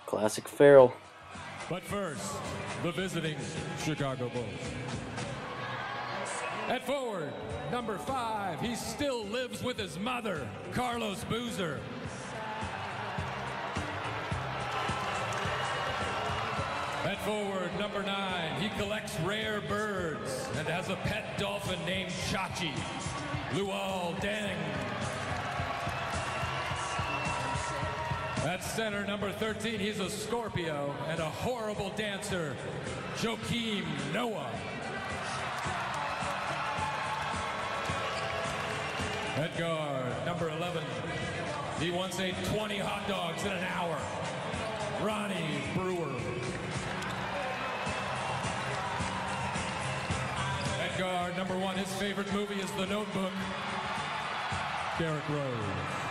Classic Ferrell. But first, the visiting Chicago Bulls. At forward, number 5, he still lives with his mother, Carlos Boozer. At forward, number 9, he collects rare birds and has a pet dolphin named Chachi, Luol Deng. At center, number 13, he's a Scorpio and a horrible dancer, Joakim Noah. At guard, number 11, he once ate 20 hot dogs in an hour, Ronnie Brewer. At guard, number 1, his favorite movie is The Notebook, Derrick Rose.